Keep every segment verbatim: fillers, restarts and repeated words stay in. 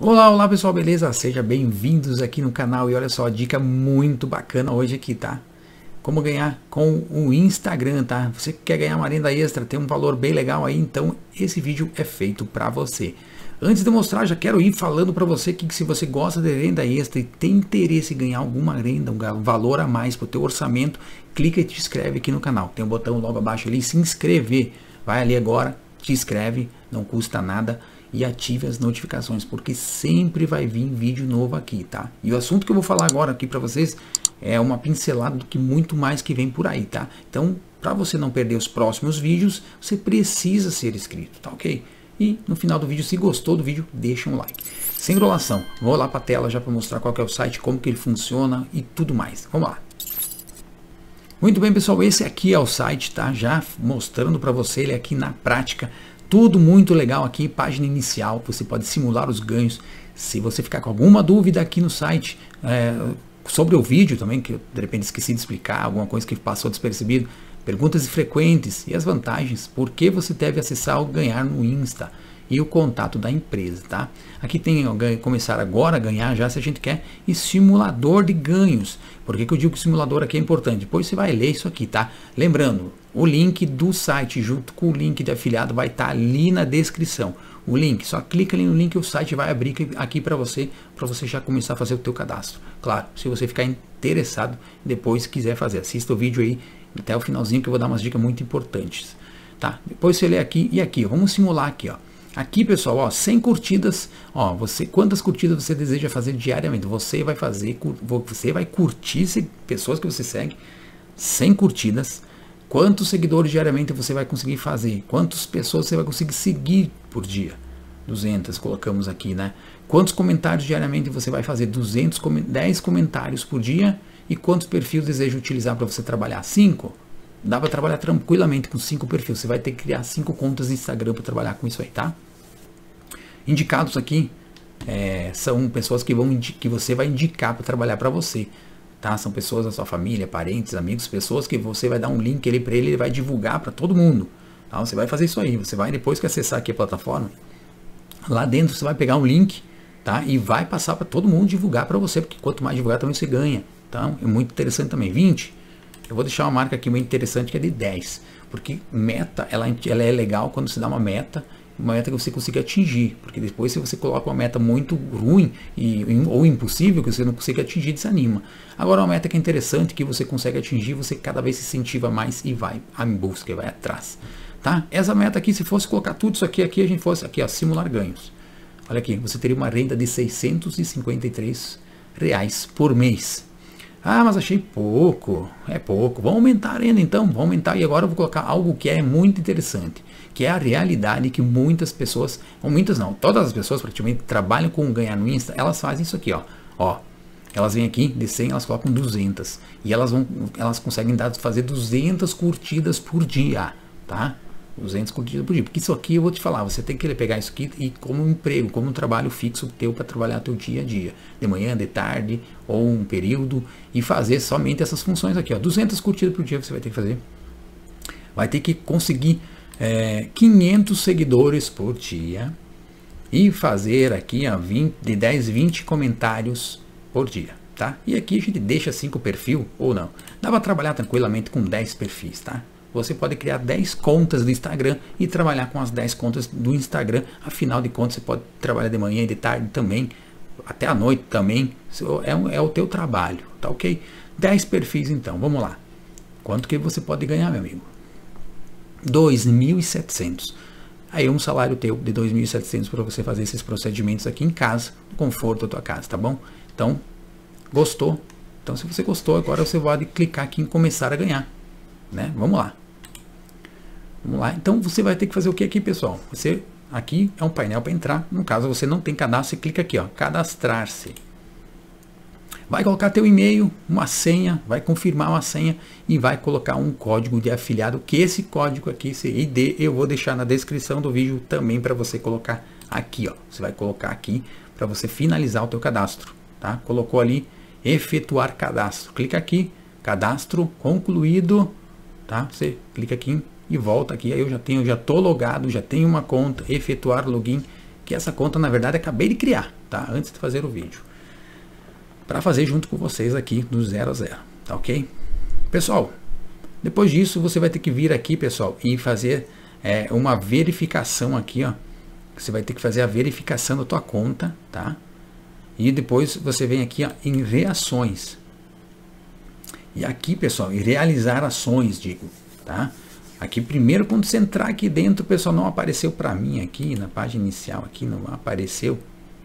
Olá, olá pessoal, beleza? Sejam bem-vindos aqui no canal e olha só, dica muito bacana hoje aqui, tá? Como ganhar com o Instagram, tá? Você que quer ganhar uma renda extra, tem um valor bem legal aí, então esse vídeo é feito para você. Antes de mostrar, já quero ir falando para você que se você gosta de renda extra e tem interesse em ganhar alguma renda, um valor a mais para o teu orçamento, clica e te inscreve aqui no canal. Tem um botão logo abaixo ali, se inscrever. Vai ali agora, te inscreve, não custa nada. E ative as notificações, porque sempre vai vir vídeo novo aqui, tá? E o assunto que eu vou falar agora aqui para vocês é uma pincelada do que muito mais que vem por aí, tá? Então, para você não perder os próximos vídeos, você precisa ser inscrito, tá ok? E no final do vídeo, se gostou do vídeo, deixa um like. Sem enrolação, vou lá para a tela já para mostrar qual que é o site, como que ele funciona e tudo mais. Vamos lá. Muito bem, pessoal, esse aqui é o site, tá? Já mostrando para você ele aqui na prática. Tudo muito legal aqui, página inicial, você pode simular os ganhos. Se você ficar com alguma dúvida aqui no site, é, sobre o vídeo também, que eu de repente esqueci de explicar, alguma coisa que passou despercebido, perguntas frequentes e as vantagens, por que você deve acessar ou ganhar no Insta e o contato da empresa, tá? Aqui tem começar agora a ganhar já se a gente quer e simulador de ganhos. Por que que eu digo que o simulador aqui é importante? Depois você vai ler isso aqui, tá? Lembrando, o link do site junto com o link de afiliado vai estar ali na descrição. O link, só clica ali no link e o site vai abrir aqui para você, para você já começar a fazer o teu cadastro. Claro, se você ficar interessado, depois quiser fazer, assista o vídeo aí até o finalzinho que eu vou dar umas dicas muito importantes, tá? Depois você lê aqui e aqui, vamos simular aqui, ó. Aqui, pessoal, ó, cem curtidas, ó, você, quantas curtidas você deseja fazer diariamente? Você vai fazer, você vai curtir pessoas que você segue, cem curtidas. Quantos seguidores diariamente você vai conseguir fazer? Quantas pessoas você vai conseguir seguir por dia? duzentas, colocamos aqui, né? Quantos comentários diariamente você vai fazer? duzentos, dez comentários por dia. E quantos perfis deseja utilizar para você trabalhar? cinco? Dá para trabalhar tranquilamente com cinco perfis. Você vai ter que criar cinco contas no Instagram para trabalhar com isso aí, tá? Indicados aqui é, são pessoas que, vão, que você vai indicar para trabalhar para você, tá? São pessoas da sua família, parentes, amigos, pessoas que você vai dar um link ali para ele, ele vai divulgar para todo mundo, tá? Você vai fazer isso aí, você vai depois que acessar aqui a plataforma, lá dentro você vai pegar um link, tá? E vai passar para todo mundo divulgar para você, porque quanto mais divulgar também você ganha, então é muito interessante também. vinte, eu vou deixar uma marca aqui muito interessante que é de dez, porque meta, ela, ela é legal quando você dá uma meta, uma meta que você consiga atingir, porque depois se você coloca uma meta muito ruim e, ou impossível que você não consiga atingir, desanima. Agora uma meta que é interessante, que você consegue atingir, você cada vez se incentiva mais e vai em busca, vai atrás, tá? Essa meta aqui, se fosse colocar tudo isso aqui, aqui a gente fosse aqui, ó, simular ganhos. Olha aqui, você teria uma renda de seiscentos e cinquenta e três reais por mês. Ah, mas achei pouco, é pouco. Vamos aumentar a renda então, vamos aumentar. E agora eu vou colocar algo que é muito interessante, que é a realidade que muitas pessoas, ou muitas não, todas as pessoas praticamente trabalham com ganhar no Insta, elas fazem isso aqui, ó. Ó, elas vêm aqui, de cem, elas colocam duzentas. E elas, vão, elas conseguem dar, fazer duzentas curtidas por dia, tá? duzentas curtidas por dia. Porque isso aqui eu vou te falar, você tem que pegar isso aqui e como um emprego, como um trabalho fixo teu para trabalhar teu dia a dia, de manhã, de tarde ou um período, e fazer somente essas funções aqui, ó. duzentas curtidas por dia você vai ter que fazer. Vai ter que conseguir é, quinhentos seguidores por dia e fazer aqui, ó, vinte, de dez, vinte comentários por dia, tá? E aqui a gente deixa cinco perfis ou não. Dá para trabalhar tranquilamente com dez perfis, tá? Você pode criar dez contas do Instagram e trabalhar com as dez contas do Instagram. Afinal de contas, você pode trabalhar de manhã e de tarde também, até a noite também. É, um, é o teu trabalho, tá ok? dez perfis então, vamos lá. Quanto que você pode ganhar, meu amigo? dois mil e setecentos. Aí um salário teu de dois mil e setecentos para você fazer esses procedimentos aqui em casa, no conforto da tua casa, tá bom? Então, gostou? Então, se você gostou, agora você pode clicar aqui em começar a ganhar, né? Vamos lá. Vamos lá. Então, você vai ter que fazer o que aqui, pessoal? Você, aqui é um painel para entrar. No caso, você não tem cadastro, você clica aqui, ó, cadastrar-se. Vai colocar teu e-mail, uma senha, vai confirmar uma senha e vai colocar um código de afiliado, que esse código aqui, esse I D, eu vou deixar na descrição do vídeo também para você colocar aqui, ó. Você vai colocar aqui para você finalizar o teu cadastro, tá? Colocou ali, efetuar cadastro. Clica aqui, cadastro concluído, tá? Você clica aqui e volta aqui, aí eu já tenho, já tô logado, já tenho uma conta, efetuar login, que essa conta na verdade acabei de criar, tá? Antes de fazer o vídeo, para fazer junto com vocês aqui do zero a zero, tá ok? Pessoal, depois disso você vai ter que vir aqui, pessoal, e fazer é, uma verificação aqui, ó. Você vai ter que fazer a verificação da tua conta, tá? E depois você vem aqui, ó, em reações. E aqui, pessoal, em realizar ações, digo, tá? Aqui primeiro, quando você entrar aqui dentro, pessoal, não apareceu para mim aqui na página inicial, aqui não apareceu.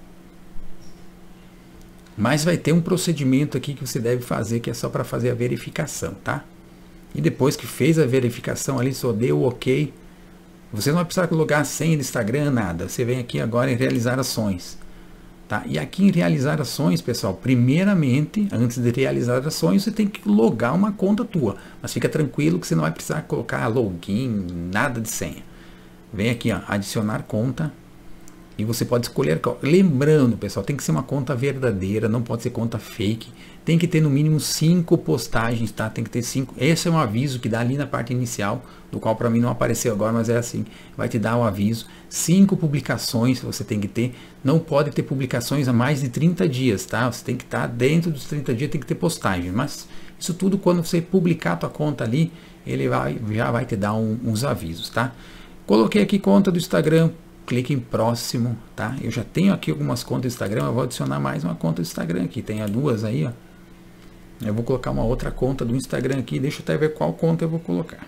Mas vai ter um procedimento aqui que você deve fazer, que é só para fazer a verificação, tá? E depois que fez a verificação ali, só deu o ok, você não vai precisar colocar a senha do Instagram, nada. Você vem aqui agora em realizar ações, tá? E aqui em realizar ações, pessoal, primeiramente, antes de realizar ações, você tem que logar uma conta tua. Mas fica tranquilo que você não vai precisar colocar login, nada de senha. Vem aqui, ó, adicionar conta. E você pode escolher, lembrando, pessoal, tem que ser uma conta verdadeira, não pode ser conta fake. Tem que ter no mínimo cinco postagens, tá? Tem que ter cinco. Esse é um aviso que dá ali na parte inicial, do qual para mim não apareceu agora, mas é assim. Vai te dar o aviso. Cinco publicações você tem que ter. Não pode ter publicações a mais de trinta dias, tá? Você tem que estar dentro dos trinta dias, tem que ter postagem. Mas isso tudo quando você publicar a tua conta ali, ele vai, já vai te dar um, uns avisos, tá? Coloquei aqui conta do Instagram. Clique em próximo, tá? Eu já tenho aqui algumas contas do Instagram, eu vou adicionar mais uma conta do Instagram aqui, tem duas aí, ó. Eu vou colocar uma outra conta do Instagram aqui, deixa eu até ver qual conta eu vou colocar.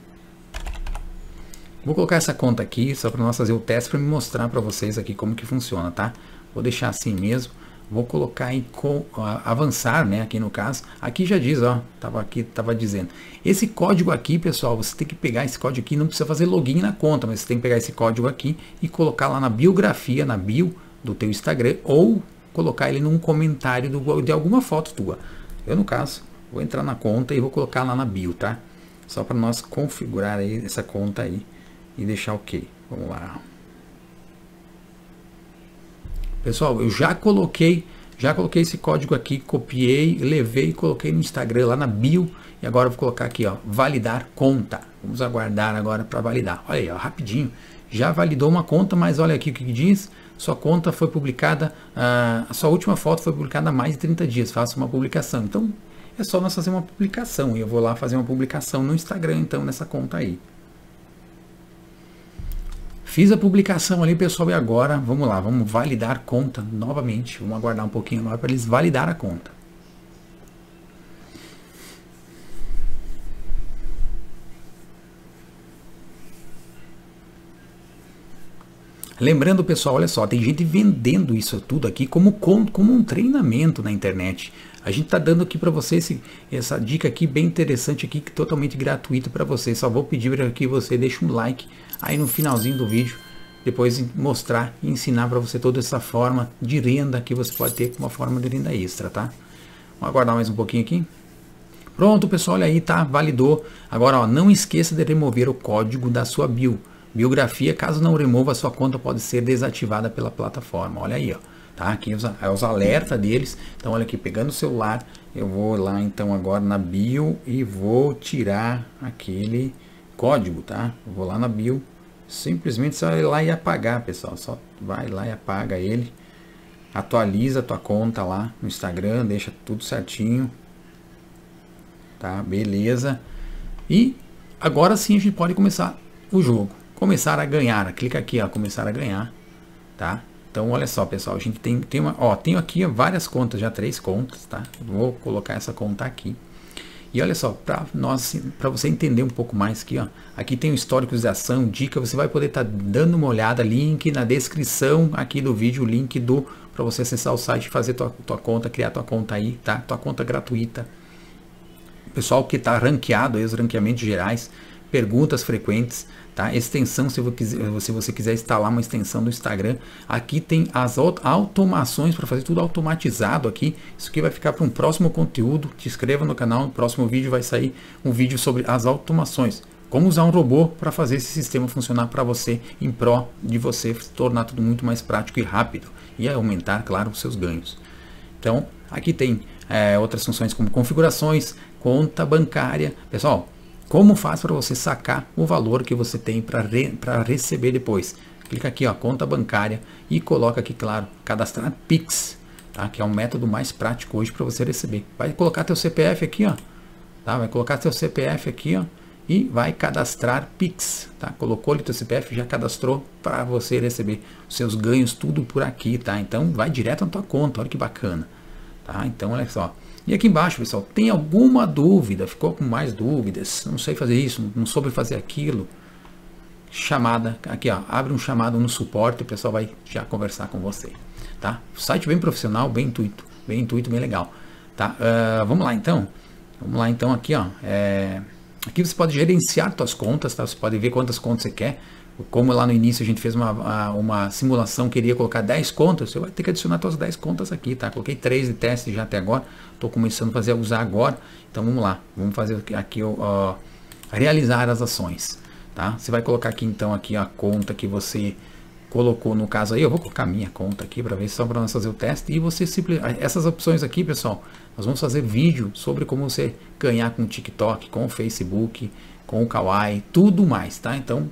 Vou colocar essa conta aqui, só para nós fazer o teste, para me mostrar para vocês aqui como que funciona, tá? Vou deixar assim mesmo, vou colocar em avançar, né, aqui no caso. Aqui já diz, ó, tava aqui, tava dizendo. Esse código aqui, pessoal, você tem que pegar esse código aqui, não precisa fazer login na conta, mas você tem que pegar esse código aqui e colocar lá na biografia, na bio do teu Instagram, ou colocar ele num comentário do, de alguma foto tua. Eu, no caso, vou entrar na conta e vou colocar lá na bio, tá? Só para nós configurar aí essa conta aí e deixar ok. Vamos lá. Pessoal, eu já coloquei, já coloquei esse código aqui, copiei, levei e coloquei no Instagram, lá na bio. E agora eu vou colocar aqui, ó, validar conta. Vamos aguardar agora para validar. Olha aí, ó, rapidinho. Já validou uma conta, mas olha aqui o que diz. Sua conta foi publicada, ah, a sua última foto foi publicada há mais de trinta dias. Faça uma publicação. Então, é só nós fazer uma publicação. E eu vou lá fazer uma publicação no Instagram, então, nessa conta aí. Fiz a publicação ali, pessoal, e agora, vamos lá, vamos validar conta novamente. Vamos aguardar um pouquinho mais para eles validar a conta. Lembrando, pessoal, olha só, tem gente vendendo isso tudo aqui como, como um treinamento na internet. A gente está dando aqui para vocês essa dica aqui bem interessante aqui, totalmente gratuita para vocês. Só vou pedir para que você deixe um like aí no finalzinho do vídeo, depois mostrar e ensinar para você toda essa forma de renda que você pode ter como uma forma de renda extra, tá? Vamos aguardar mais um pouquinho aqui. Pronto, pessoal, olha aí, tá? Validou. Agora, ó, não esqueça de remover o código da sua bio. Biografia, caso não remova, a sua conta pode ser desativada pela plataforma. Olha aí, ó. Tá? Aqui os, os alertas deles. Então, olha aqui, pegando o celular, eu vou lá então agora na bio e vou tirar aquele código, tá? Eu vou lá na bio, simplesmente só ir lá e apagar, pessoal. Só vai lá e apaga ele. Atualiza a tua conta lá no Instagram, deixa tudo certinho. Tá? Beleza. E agora sim a gente pode começar o jogo. Começar a ganhar. Clica aqui, ó, começar a ganhar, tá? Então, olha só, pessoal, a gente tem, tem uma, ó, tenho aqui várias contas, já três contas, tá? Vou colocar essa conta aqui. E olha só, para nós, para você entender um pouco mais aqui, ó, aqui tem o histórico de ação, dica, você vai poder estar tá dando uma olhada, link na descrição aqui do vídeo, link do para você acessar o site, fazer tua, tua conta, criar tua conta aí, tá? Tua conta gratuita. Pessoal que está ranqueado aí, os ranqueamentos gerais, perguntas frequentes, tá? Extensão, se você quiser instalar uma extensão do Instagram, aqui tem as automações para fazer tudo automatizado aqui. Isso aqui vai ficar para um próximo conteúdo. Te inscreva no canal, no próximo vídeo vai sair um vídeo sobre as automações. Como usar um robô para fazer esse sistema funcionar para você, em pró de você tornar tudo muito mais prático e rápido e aumentar, claro, os seus ganhos. Então, aqui tem é, outras funções como configurações, conta bancária. Pessoal, como faz para você sacar o valor que você tem para re, para receber depois? clica aqui, ó, conta bancária e coloca aqui, claro, cadastrar Pix, tá? Que é um método mais prático hoje para você receber. Vai colocar teu C P F aqui, ó, tá? Vai colocar teu C P F aqui, ó, e vai cadastrar Pix, tá? Colocou ali teu C P F, já cadastrou para você receber os seus ganhos tudo por aqui, tá? Então vai direto na tua conta, olha que bacana, tá? Então olha só. E aqui embaixo, pessoal, tem alguma dúvida, ficou com mais dúvidas, não sei fazer isso, não soube fazer aquilo, chamada, aqui ó, abre um chamado no suporte, o pessoal vai já conversar com você, tá? Site bem profissional, bem intuito, bem intuito, bem legal, tá? Uh, vamos lá então, vamos lá então aqui ó, é... aqui você pode gerenciar suas contas, tá? Você pode ver quantas contas você quer. Como lá no início a gente fez uma, uma simulação, queria colocar dez contas, você vai ter que adicionar suas dez contas aqui, tá? Coloquei três de teste já até agora, estou começando a fazer a usar agora. Então vamos lá, vamos fazer aqui ó, realizar as ações, tá? Você vai colocar aqui então aqui a conta que você colocou, no caso aí, eu vou colocar a minha conta aqui para ver só para nós fazer o teste. E você simplesmente, essas opções aqui, pessoal, nós vamos fazer vídeo sobre como você ganhar com o TikTok, com o Facebook, com o Kawaii, tudo mais, tá? Então,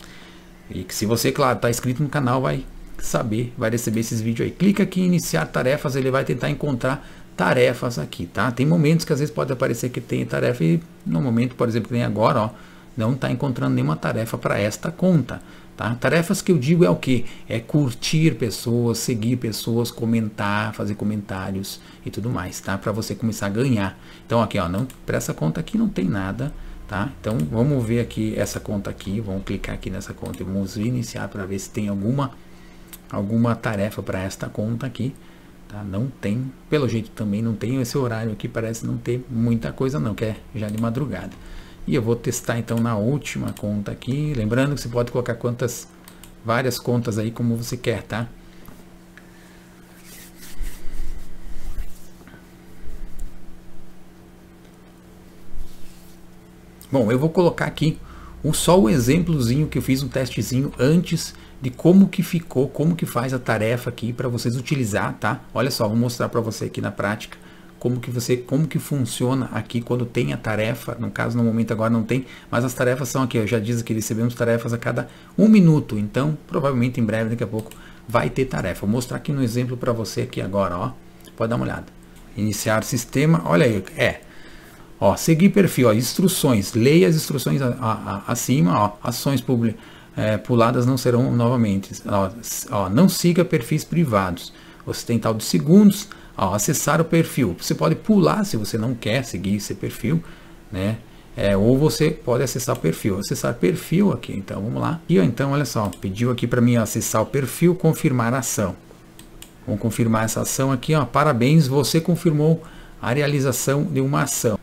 e que se você, claro, tá inscrito no canal, vai saber, vai receber esses vídeos aí. Clica aqui em iniciar tarefas, ele vai tentar encontrar tarefas aqui, tá? Tem momentos que às vezes pode aparecer que tem tarefa e no momento, por exemplo, que nem agora, ó, não está encontrando nenhuma tarefa para esta conta, tá? Tarefas que eu digo é o que? É curtir pessoas, seguir pessoas, comentar, fazer comentários e tudo mais, tá? Para você começar a ganhar. Então aqui, ó, não, para essa conta aqui não tem nada, tá? Então vamos ver aqui essa conta aqui, vamos clicar aqui nessa conta e vamos iniciar para ver se tem alguma alguma tarefa para esta conta aqui, tá? Não tem, pelo jeito também não tem esse horário aqui, parece não ter muita coisa não, que é já de madrugada. E eu vou testar então na última conta aqui, lembrando que você pode colocar quantas, várias contas aí como você quer, tá? Bom, eu vou colocar aqui um, só o exemplozinho que eu fiz um testezinho antes de como que ficou, como que faz a tarefa aqui para vocês utilizar, tá? Olha só, vou mostrar para você aqui na prática como que você, como que funciona aqui quando tem a tarefa. No caso, no momento agora não tem, mas as tarefas são aqui, eu já disse que recebemos tarefas a cada um minuto, então provavelmente em breve, daqui a pouco, vai ter tarefa. Vou mostrar aqui no exemplo para você aqui agora, ó, pode dar uma olhada. Iniciar sistema, olha aí, é, ó, seguir perfil, ó, instruções, leia as instruções a, a, a, acima, ó, ações publi, é, puladas não serão novamente, ó, ó, não siga perfis privados, você tem tal de segundos, ó, acessar o perfil, você pode pular se você não quer seguir esse perfil, né, é, ou você pode acessar o perfil, acessar perfil aqui, então vamos lá, e ó, então olha só, pediu aqui para mim acessar o perfil, confirmar a ação, vamos confirmar essa ação aqui, ó, parabéns, você confirmou a realização de uma ação.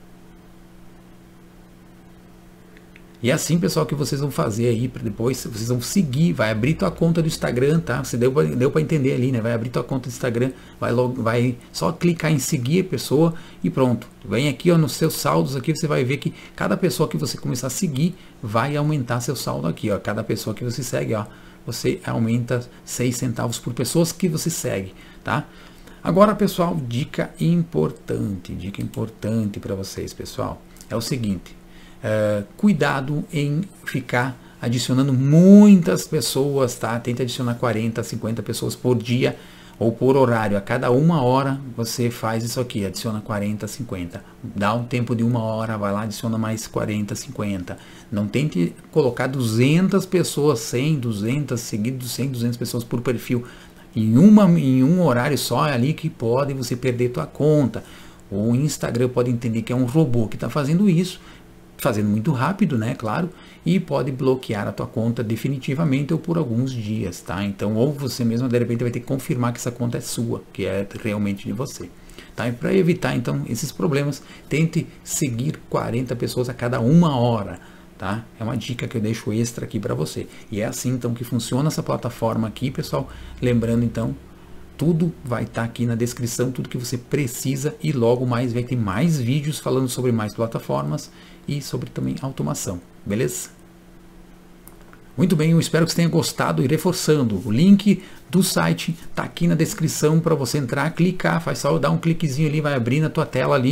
E é assim, pessoal, que vocês vão fazer aí, para depois vocês vão seguir, vai abrir tua conta do Instagram, tá? Você deu, deu para entender ali, né? Vai abrir tua conta do Instagram, vai, logo, vai só clicar em seguir a pessoa e pronto. Vem aqui, ó, nos seus saldos aqui, você vai ver que cada pessoa que você começar a seguir vai aumentar seu saldo aqui, ó. Cada pessoa que você segue, ó, você aumenta seis centavos por pessoas que você segue, tá? Agora, pessoal, dica importante, dica importante para vocês, pessoal, é o seguinte. Uh, cuidado em ficar adicionando muitas pessoas, tá? Tente adicionar quarenta, cinquenta pessoas por dia ou por horário. A cada uma hora você faz isso aqui, adiciona quarenta, cinquenta. Dá um tempo de uma hora, vai lá, adiciona mais quarenta, cinquenta. Não tente colocar duzentas pessoas, cem, duzentas, seguidos cem, duzentas pessoas por perfil. Em, uma, em um horário só é ali que pode você perder tua conta. O Instagram pode entender que é um robô que está fazendo isso, fazendo muito rápido, né, claro, e pode bloquear a tua conta definitivamente ou por alguns dias, tá? Então, ou você mesmo de repente vai ter que confirmar que essa conta é sua, que é realmente de você, tá? E para evitar então esses problemas, tente seguir quarenta pessoas a cada uma hora, tá? É uma dica que eu deixo extra aqui para você. E é assim então que funciona essa plataforma aqui, pessoal. Lembrando então, tudo vai estar tá aqui na descrição, tudo que você precisa, e logo mais vai ter mais vídeos falando sobre mais plataformas e sobre também automação, beleza? Muito bem, eu espero que você tenha gostado, e reforçando, o link do site está aqui na descrição para você entrar, clicar, faz só dar um cliquezinho ali, vai abrir na tua tela ali,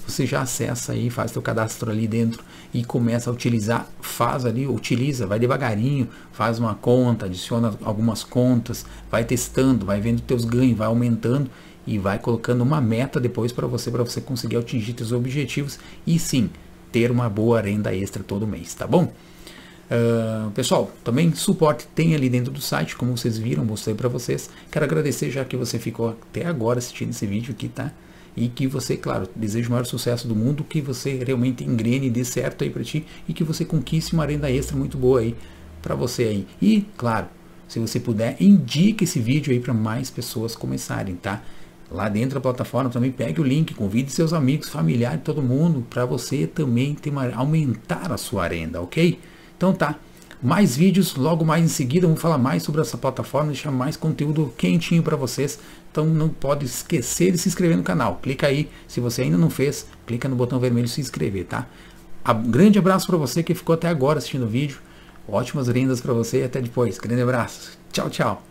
você já acessa aí, faz seu cadastro ali dentro e começa a utilizar, faz ali, utiliza, vai devagarinho, faz uma conta, adiciona algumas contas, vai testando, vai vendo teus ganhos, vai aumentando e vai colocando uma meta depois para você, para você conseguir atingir seus objetivos e sim, ter uma boa renda extra todo mês, tá bom? Uh, pessoal, também suporte tem ali dentro do site, como vocês viram, mostrei para vocês. Quero agradecer já que você ficou até agora assistindo esse vídeo aqui, tá? E que você, claro, desejo o maior sucesso do mundo, que você realmente engrene e dê certo aí para ti e que você conquiste uma renda extra muito boa aí para você aí. E, claro, se você puder, indique esse vídeo aí para mais pessoas começarem, tá? Lá dentro da plataforma também pegue o link, convide seus amigos, familiares, todo mundo, para você também ter uma, aumentar a sua renda, ok? Então tá, mais vídeos, logo mais em seguida vamos falar mais sobre essa plataforma, deixar mais conteúdo quentinho para vocês. Então não pode esquecer de se inscrever no canal. Clica aí, se você ainda não fez, clica no botão vermelho se inscrever, tá? Um grande abraço para você que ficou até agora assistindo o vídeo. Ótimas rendas para você e até depois. Grande abraço. Tchau, tchau.